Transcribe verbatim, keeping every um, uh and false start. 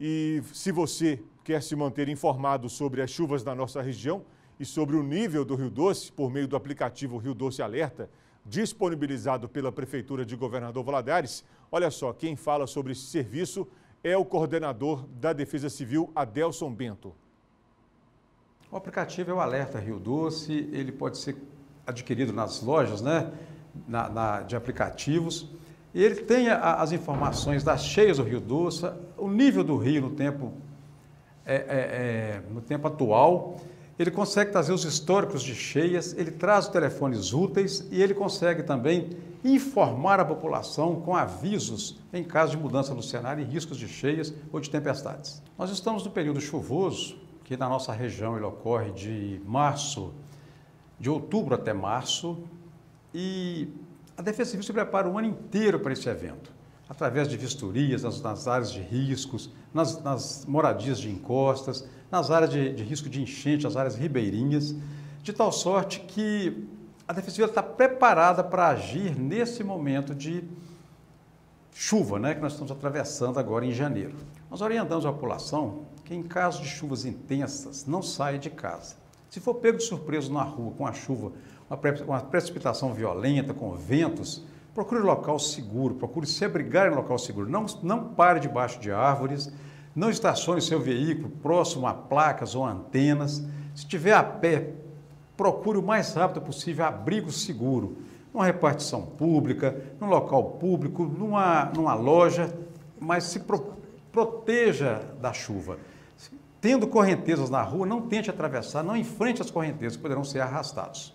E se você quer se manter informado sobre as chuvas na nossa região e sobre o nível do Rio Doce, por meio do aplicativo Rio Doce Alerta, disponibilizado pela Prefeitura de Governador Valadares, olha só, quem fala sobre esse serviço é o coordenador da Defesa Civil, Adelson Bento. O aplicativo é o Alerta Rio Doce, ele pode ser adquirido nas lojas, né, na, na, de aplicativos. E ele tem a, as informações das cheias do Rio Doce, o nível do rio no tempo, é, é, é, no tempo atual. Ele consegue trazer os históricos de cheias, ele traz os telefones úteis e ele consegue também informar a população com avisos em caso de mudança no cenário e riscos de cheias ou de tempestades. Nós estamos no período chuvoso, que na nossa região ele ocorre de março, de outubro até março, e a Defesa Civil se prepara o ano inteiro para esse evento, através de vistorias nas, nas áreas de riscos, nas, nas moradias de encostas, nas áreas de, de risco de enchente, as áreas ribeirinhas, de tal sorte que a Defesa Civil está preparada para agir nesse momento de chuva, né, que nós estamos atravessando agora em janeiro. Nós orientamos a população que em caso de chuvas intensas não saia de casa. Se for pego de surpresa na rua com a chuva, uma, pre uma precipitação violenta, com ventos, procure local seguro, procure se abrigar em local seguro. Não, não pare debaixo de árvores, não estacione seu veículo próximo a placas ou antenas. Se estiver a pé, procure o mais rápido possível abrigo seguro, numa repartição pública, num local público, numa, numa loja, mas se pro, proteja da chuva. Tendo correntezas na rua, não tente atravessar, não enfrente as correntezas, que poderão ser arrastados.